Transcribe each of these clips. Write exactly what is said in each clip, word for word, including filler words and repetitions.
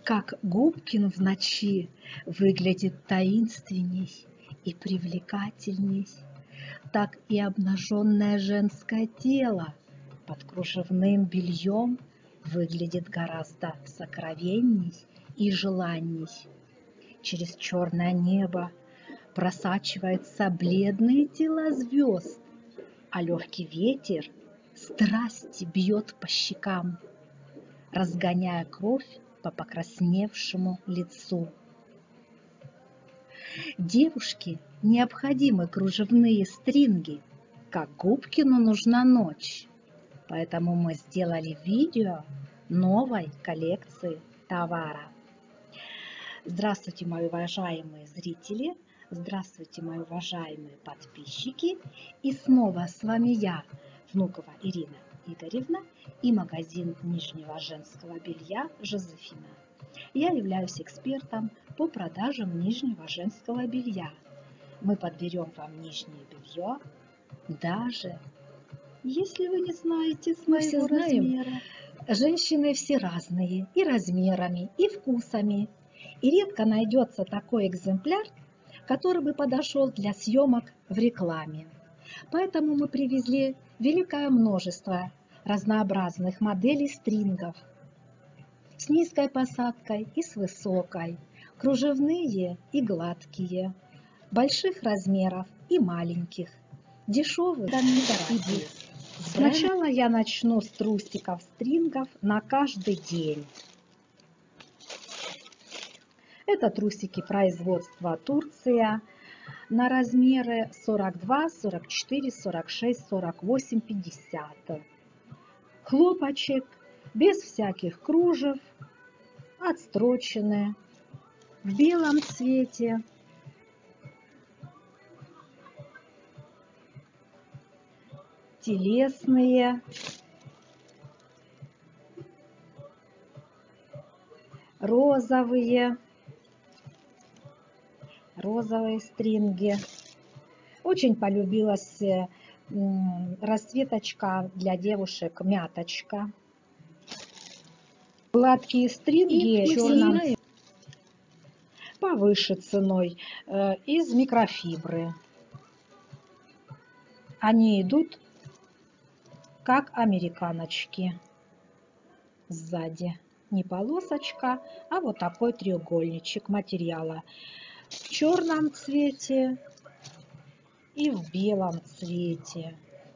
Как Губкин в ночи выглядит таинственней и привлекательней, так и обнаженное женское тело под кружевным бельем выглядит гораздо сокровенней и желанней. Через черное небо просачиваются бледные тела звезд, а легкий ветер страсти бьет по щекам, разгоняя кровь по покрасневшему лицу. Девушке необходимы кружевные стринги, как Губкину нужна ночь. Поэтому мы сделали видео новой коллекции товара. Здравствуйте, мои уважаемые зрители! Здравствуйте, мои уважаемые подписчики! И снова с вами я, Внукова Ирина Игоревна, и магазин нижнего женского белья Жозефина. Я являюсь экспертом по продажам нижнего женского белья. Мы подберем вам нижнее белье, даже если вы не знаете своего размера. Женщины все разные и размерами, и вкусами. И редко найдется такой экземпляр, который бы подошел для съемок в рекламе. Поэтому мы привезли великое множество разнообразных моделей стрингов с низкой посадкой и с высокой, кружевные и гладкие, больших размеров и маленьких, дешевых и дорогих. Сначала я начну с трусиков стрингов на каждый день. Это трусики производства Турция на размеры сорок два, сорок четыре, сорок шесть, сорок восемь, пятьдесят. Хлопочек, без всяких кружев, отстроченные, в белом цвете. Телесные, розовые, розовые стринги. Очень полюбилась расцветочка для девушек, мяточка. Гладкие стринги черном повыше ценой, из микрофибры. Они идут как американочки сзади. Не полосочка, а вот такой треугольничек материала в черном цвете и в белом цвете.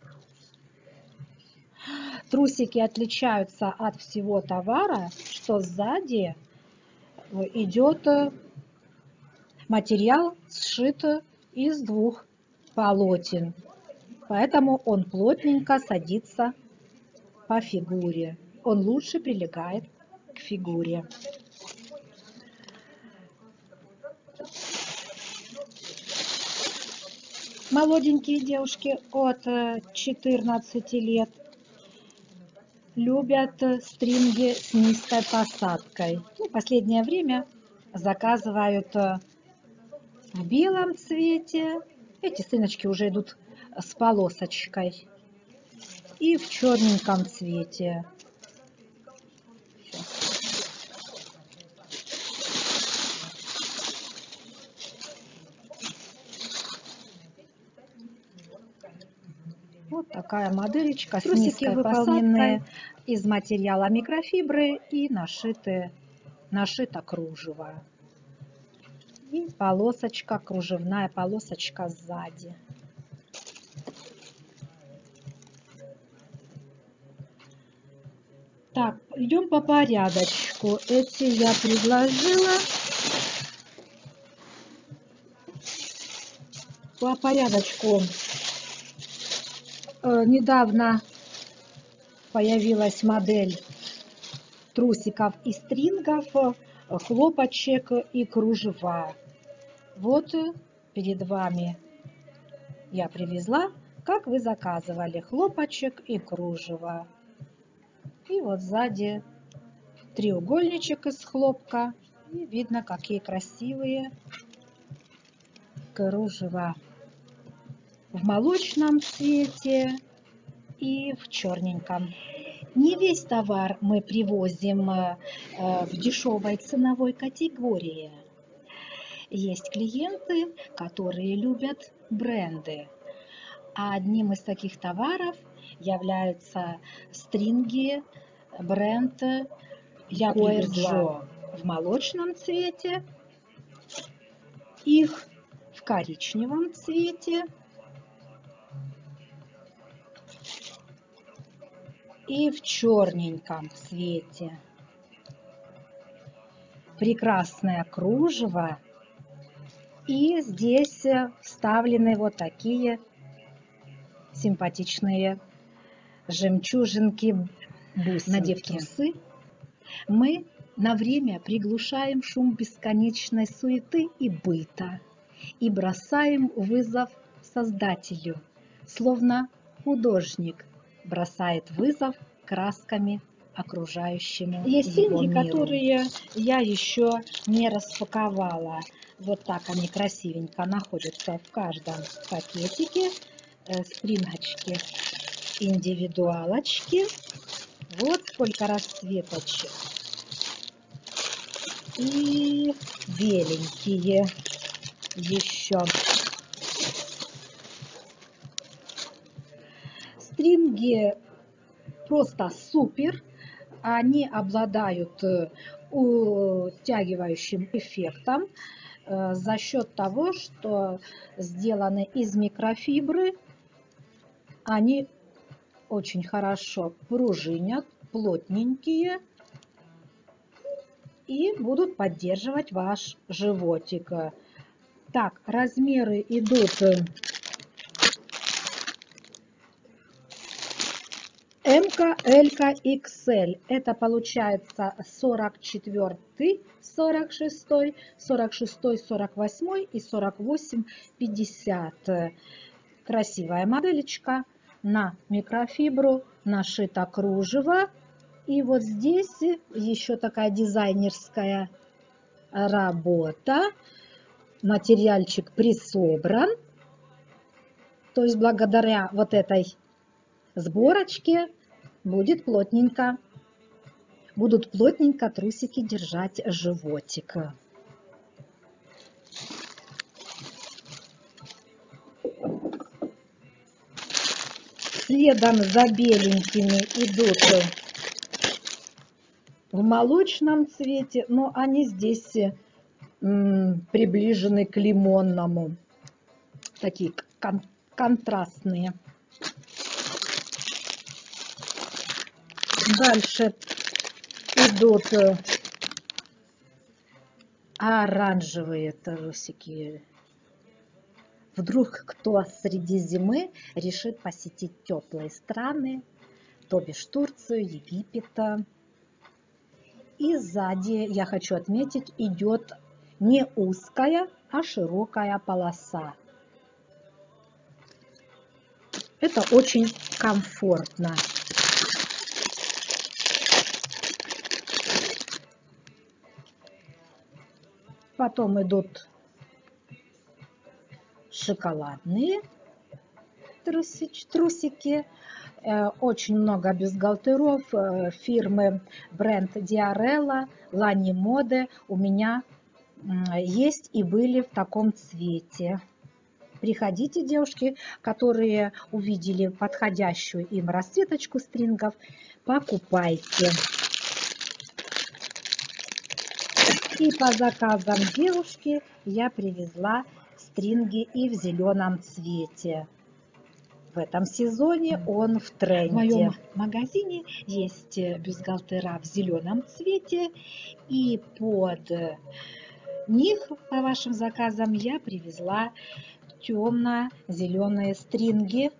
Трусики отличаются от всего товара, что сзади идет материал, сшит из двух полотен. Поэтому он плотненько садится по фигуре. Он лучше прилегает к фигуре. Молоденькие девушки от четырнадцати лет любят стринги с низкой посадкой. В последнее время заказывают в белом цвете. Эти стриночки уже идут с полосочкой. И в черненьком цвете. Вот такая моделечка. Трусики выполнены из материала микрофибры и нашиты, нашито кружево. И полосочка, кружевная полосочка сзади. Так, идем по порядочку. Эти я предложила. По порядочку. Недавно появилась модель трусиков и стрингов, хлопочек и кружева. Вот перед вами я привезла, как вы заказывали, хлопочек и кружева. И вот сзади треугольничек из хлопка. И видно, какие красивые кружева. В молочном цвете и в черненьком. Не весь товар мы привозим э, в дешевой ценовой категории. Есть клиенты, которые любят бренды. А одним из таких товаров являются стринги, бренд Я Coerjo в молочном цвете, их в коричневом цвете и в черненьком цвете. Прекрасное кружево. И здесь вставлены вот такие симпатичные жемчужинки, бусинки. Надев трусы, мы на время приглушаем шум бесконечной суеты и быта и бросаем вызов Создателю, словно художник бросает вызов красками окружающему Есть его стринги, миру. которые Я еще не распаковала. Вот так они красивенько находятся в каждом пакетике. Э, стрингочки, индивидуалочки. Вот сколько расцветочек. И беленькие еще. Стринги просто супер. Они обладают утягивающим эффектом э, за счет того, что сделаны из микрофибры. Они очень хорошо пружинят, плотненькие и будут поддерживать ваш животик. Так, размеры идут М-ка, Л-ка, икс эль. Это получается сорок четвёртый, сорок шестой, сорок шестой, сорок восьмой и сорок восемь, пятьдесят. Красивая моделечка. На микрофибру нашито кружево. И вот здесь еще такая дизайнерская работа. Материальчик присобран. То есть благодаря вот этой сборочке будет плотненько, будут плотненько трусики держать животик. Следом за беленькими идут в молочном цвете, но они здесь м, приближены к лимонному. Такие кон контрастные. Дальше идут оранжевые трусики. Вдруг кто среди зимы решит посетить теплые страны, то бишь Турцию, Египет. И сзади, я хочу отметить, идет не узкая, а широкая полоса. Это очень комфортно. Потом идут шоколадные трусики. Очень много бюстгальтеров фирмы бренд Diarella, Lani Mode у меня есть и были в таком цвете. Приходите, девушки, которые увидели подходящую им расцветочку стрингов, покупайте. И по заказам девушки я привезла стринги и в зеленом цвете. В этом сезоне он в тренде. В моем магазине есть бюстгальтера в зеленом цвете. И под них, по вашим заказам, я привезла темно-зеленые стринги.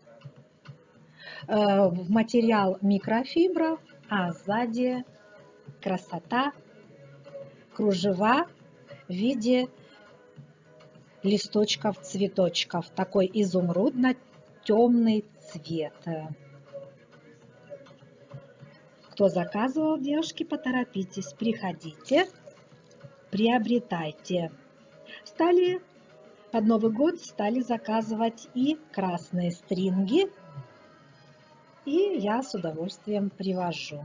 В материал микрофибра, а сзади красота. Кружева в виде листочков, цветочков. Такой изумрудно-темный цвет. Кто заказывал, девушки, поторопитесь, приходите, приобретайте. Стали под Новый год стали заказывать и красные стринги, И я с удовольствием привожу.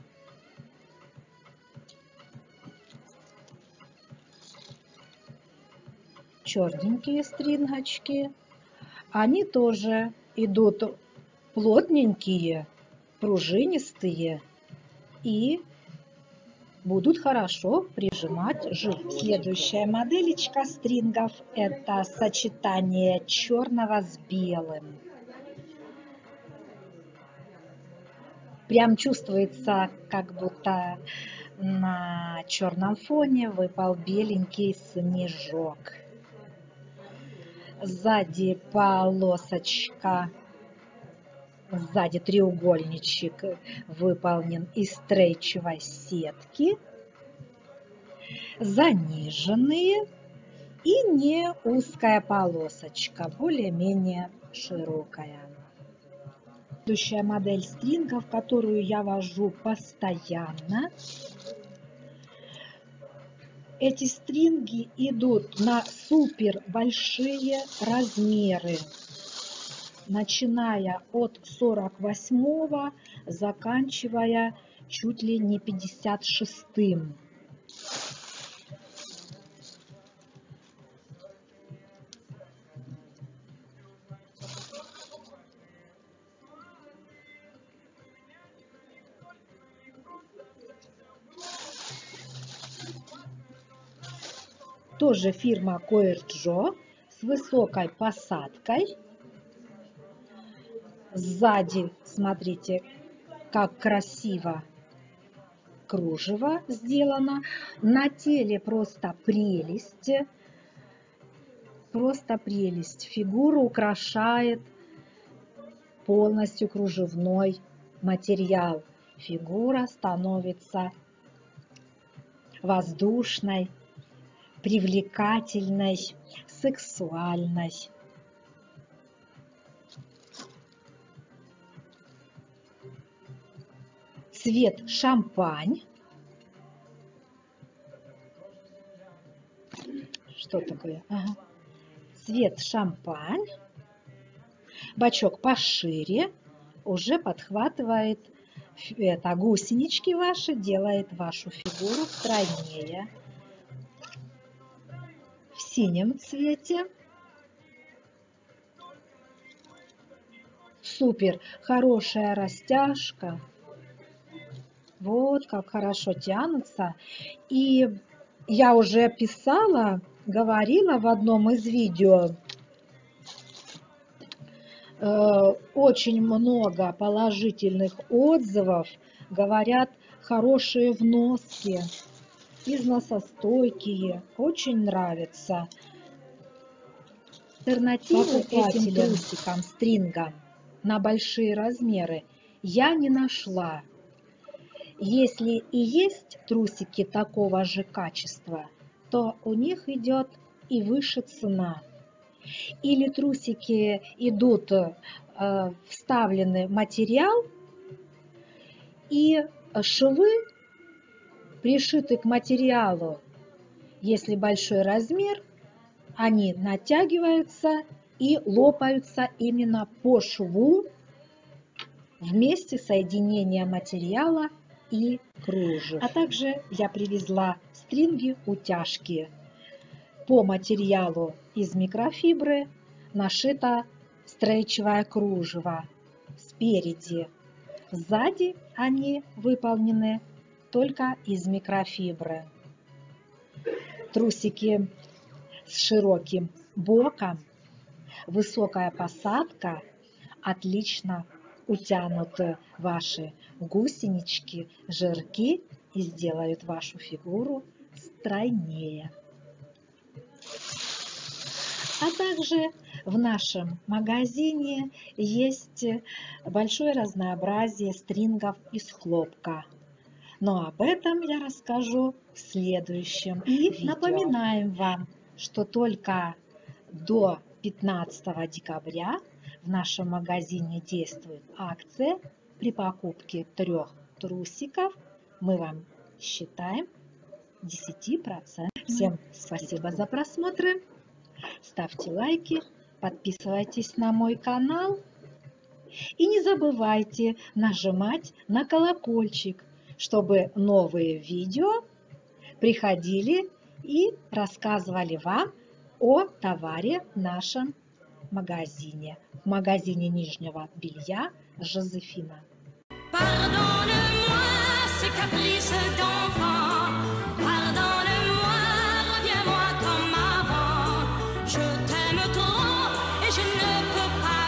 Черненькие стрингочки. Они тоже идут плотненькие, пружинистые и будут хорошо прижимать жир. Следующая моделечка стрингов — это сочетание черного с белым. Прям чувствуется, как будто на черном фоне выпал беленький снежок. Сзади полосочка, сзади треугольничек выполнен из стрейчевой сетки, заниженные и не узкая полосочка, более-менее широкая. Следующая модель стрингов, которую я вожу постоянно. Эти стринги идут на супер большие размеры, начиная от сорок восьмого, заканчивая чуть ли не пятьдесят шестым. Тоже фирма Коэрджо с высокой посадкой. Сзади, смотрите, как красиво кружево сделано. На теле просто прелесть. Просто прелесть. Фигуру украшает полностью кружевной материал. Фигура становится воздушной, привлекательной, сексуальной. Цвет шампань. Что такое? Ага. Цвет шампань. Бачок пошире. Уже подхватывает это, гусенички ваши, делает вашу фигуру стройнее. В синем цвете. Супер, хорошая растяжка. Вот как хорошо тянутся. И я уже писала, говорила в одном из видео, э, очень много положительных отзывов, говорят, хорошие в носке, износостойкие, очень нравится. Альтернативы этим трусикам, стрингам на большие размеры я не нашла. Если и есть трусики такого же качества, то у них идет и выше цена. Или трусики идут э, вставлены в материал, и швы пришиты к материалу. Если большой размер, они натягиваются и лопаются именно по шву в месте соединения материала и кружев. А также я привезла стринги-утяжки. По материалу из микрофибры нашито стрейчевое кружево спереди. Сзади они выполнены только из микрофибры. Трусики с широким боком, высокая посадка, отлично утянут ваши гусенички, жирки и сделают вашу фигуру стройнее. А также в нашем магазине есть большое разнообразие стрингов из хлопка. Но об этом я расскажу в следующем и видео. Напоминаем вам, что только до пятнадцатого декабря в нашем магазине действует акция. При покупке трех трусиков мы вам считаем десять процентов. Всем спасибо за просмотры. Ставьте лайки, подписывайтесь на мой канал И не забывайте нажимать на колокольчик, чтобы новые видео приходили и рассказывали вам о товаре в нашем магазине, в магазине нижнего белья Жозефина. Je t'aime trop et je ne peux pas